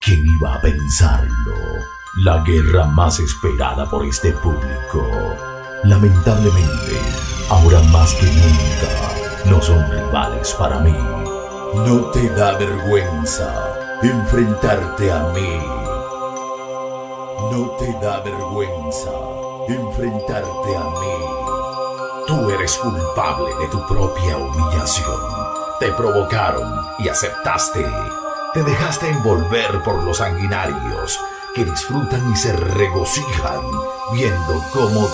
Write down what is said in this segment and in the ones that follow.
¿Quién iba a pensarlo? La guerra más esperada por este público. Lamentablemente, ahora más que nunca, no son rivales para mí. ¿No te da vergüenza enfrentarte a mí? ¿No te da vergüenza enfrentarte a mí? Tú eres culpable de tu propia humillación. Te provocaron y aceptaste. Te dejaste envolver por los sanguinarios que disfrutan y se regocijan viendo cómo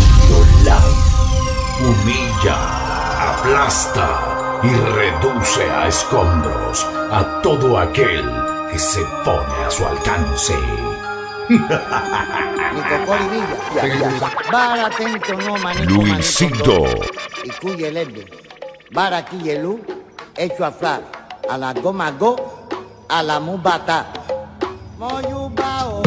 Life humilla, aplasta y reduce a escombros a todo aquel que se pone a su alcance. Luisito y Cuyelebe, Baraquillelu, hecho a flar, a la goma go, a la mubata. Moyubao.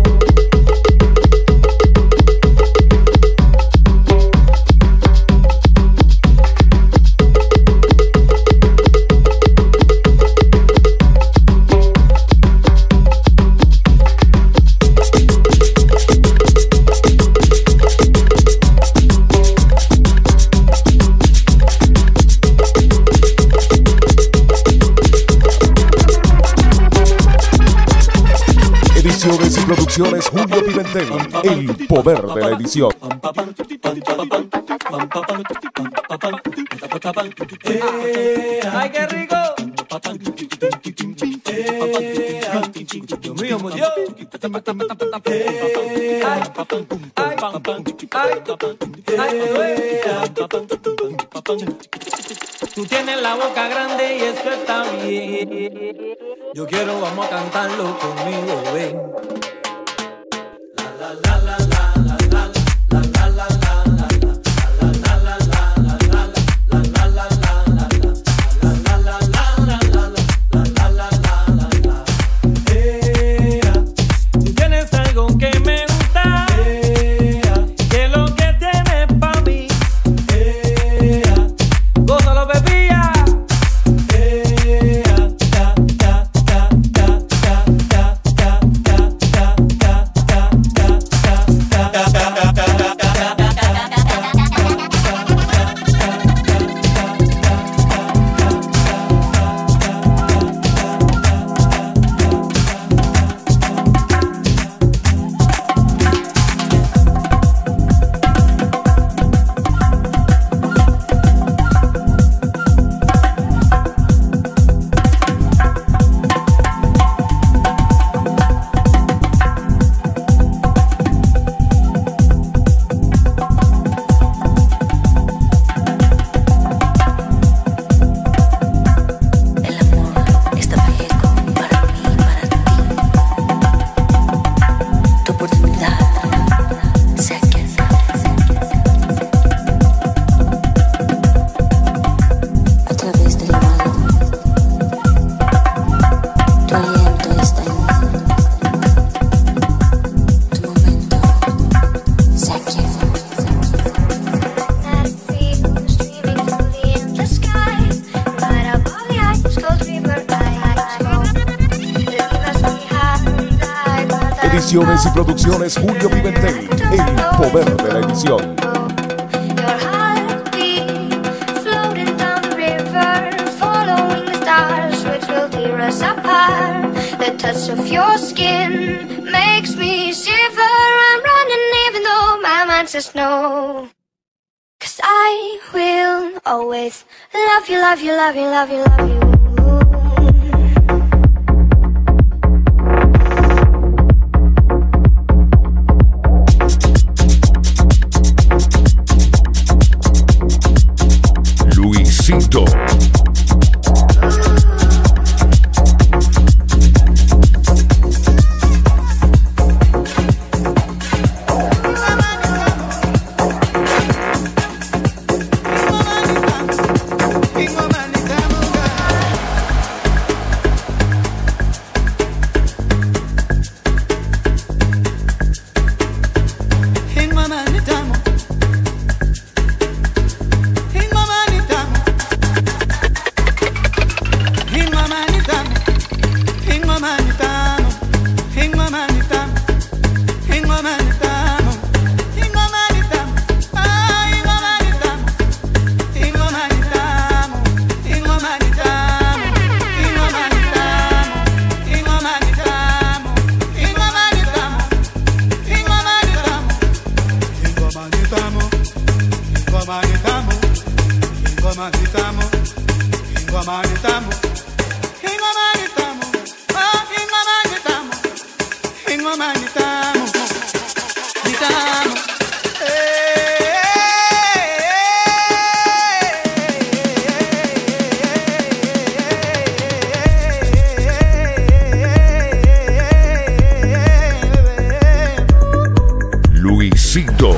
Ediciones y producciones Julio Pimentel, el poder de la edición. ¡Ay, qué rico! Dios mío, murió. Tú tienes la boca grande y eso está bien. Yo quiero, vamos a cantarlo conmigo, ven. La la la la la la la la la la. Ediciones y producciones Julio Pimentel, el poder de la edición. The touch of your skin makes me shiver. I'm running even though my mind says no. 'Cause I will always love you, love you, love you, love you, love you. Luisito. Luisito.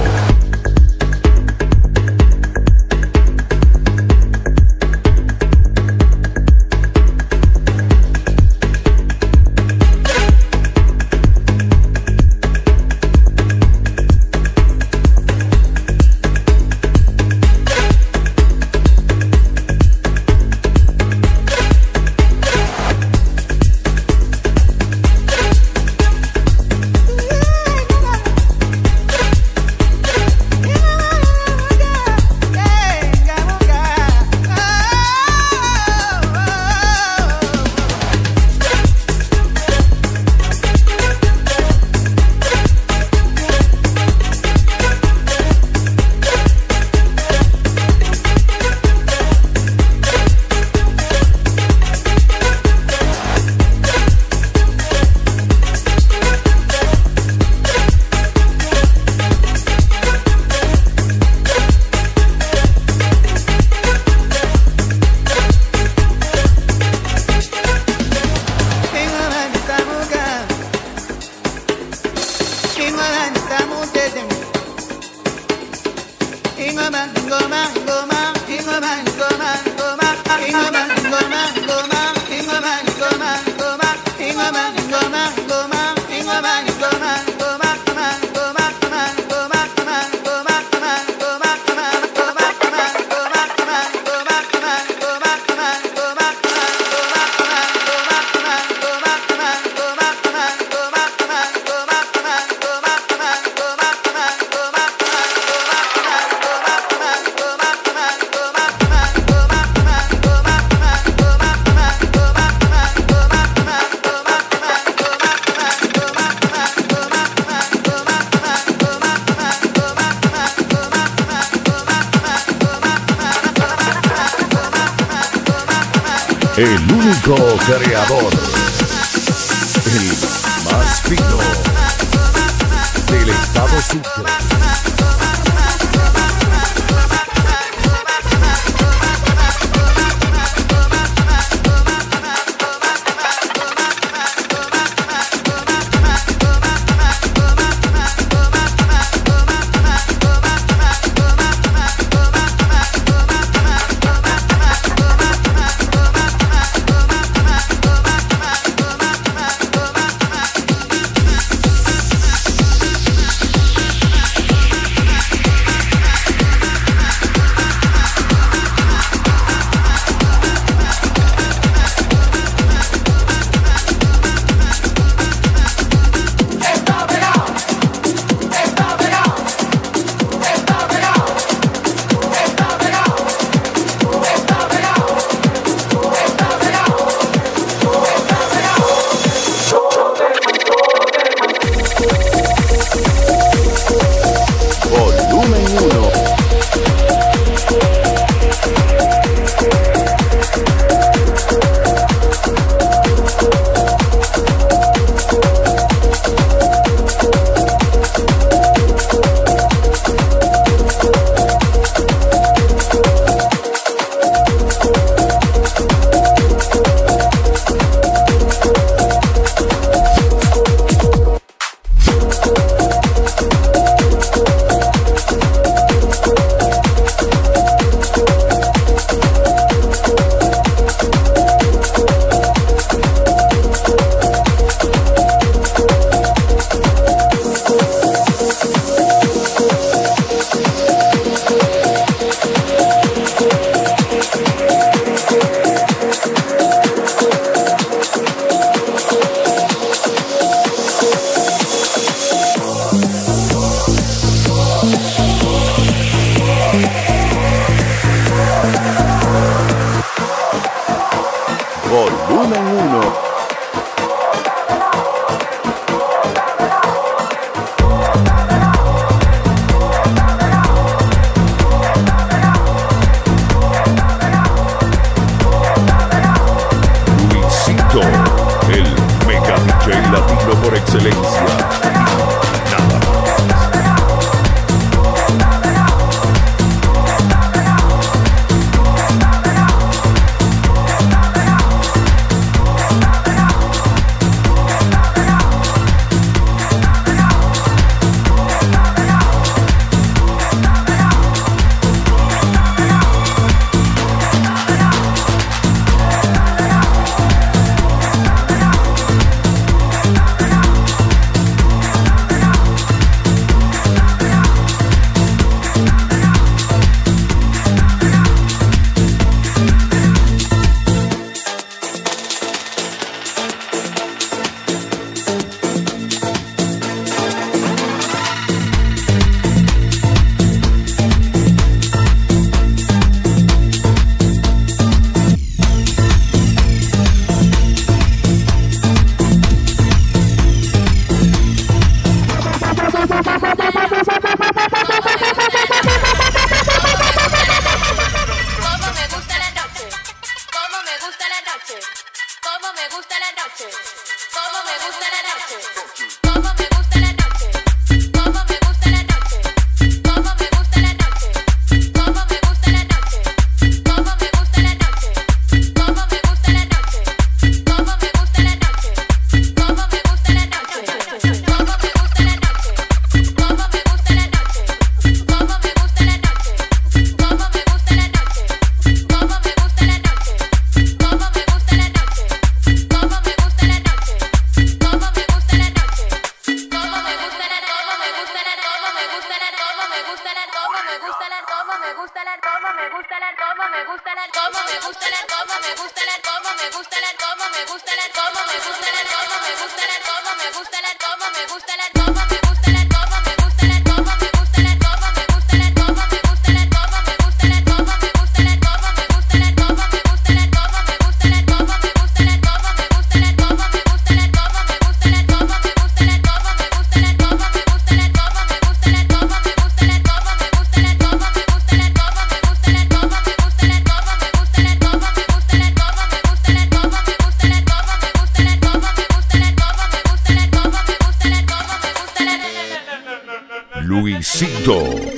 El único creador, el más fino del estado Sucre. DJ latino por excelencia. Nada más. Luisito.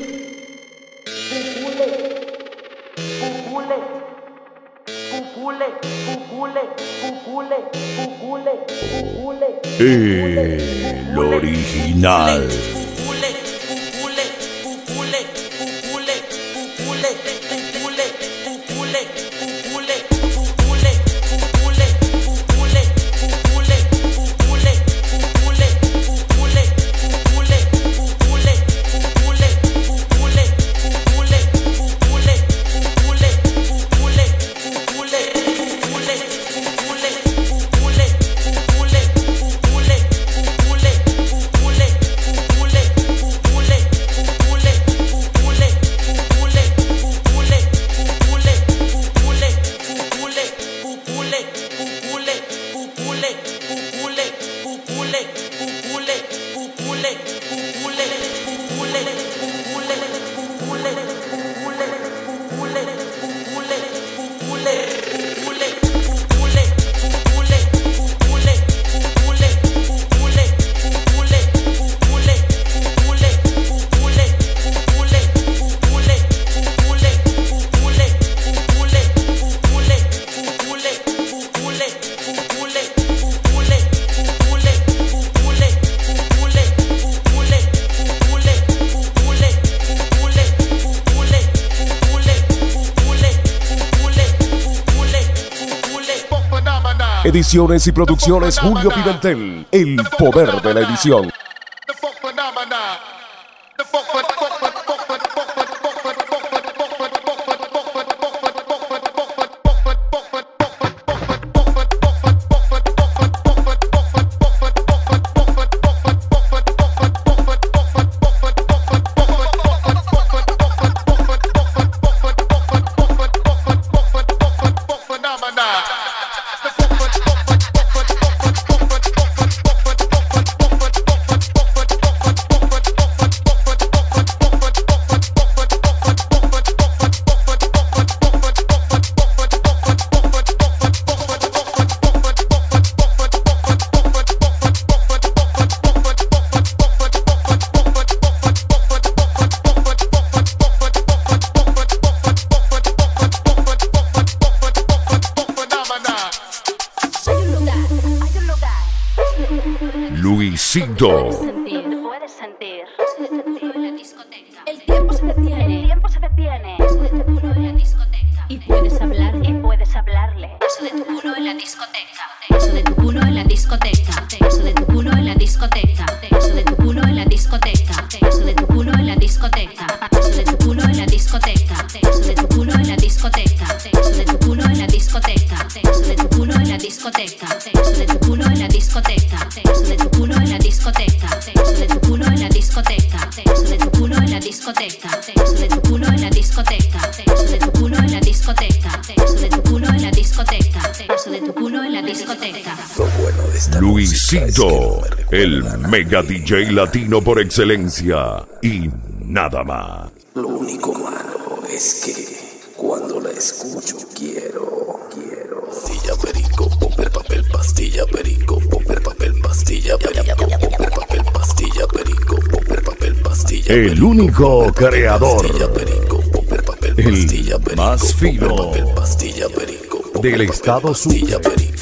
El original. Ediciones y producciones Julio Pimentel, el poder de la edición. Luisito. Puedes sentir. El tiempo se detiene. Eso de tu culo en la discoteca. Y puedes hablarle. Eso de tu culo en la discoteca. Eso de tu culo en la discoteca. Eso de tu culo en la discoteca. Eso de tu culo en la discoteca. Eso de tu culo en la discoteca. Eso de tu culo en la discoteca. Eso de tu culo en la discoteca. Eso de tu culo en la discoteca. Eso de tu culo en la discoteca. Eso de tu culo en la discoteca. Eso de tu culo en la discoteca. Eso de tu culo en la discoteca. Eso de tu culo en la discoteca. Eso de tu culo en la discoteca. Eso de tu culo en la discoteca. Eso de tu culo en la discoteca. Eso de tu culo en la discoteca. Luisito, el mega DJ latino por excelencia y nada más. Lo único malo es que cuando la escucho quiero. Pastilla, perico, popper, papel, pastilla, perico, popper, papel, pastilla, perico, popper, papel, pastilla, perico, popper, papel, pastilla. El único creador, Popper, papel, el pastilla, perico, más fino popper, papel, pastilla, perico, del estado Zulia.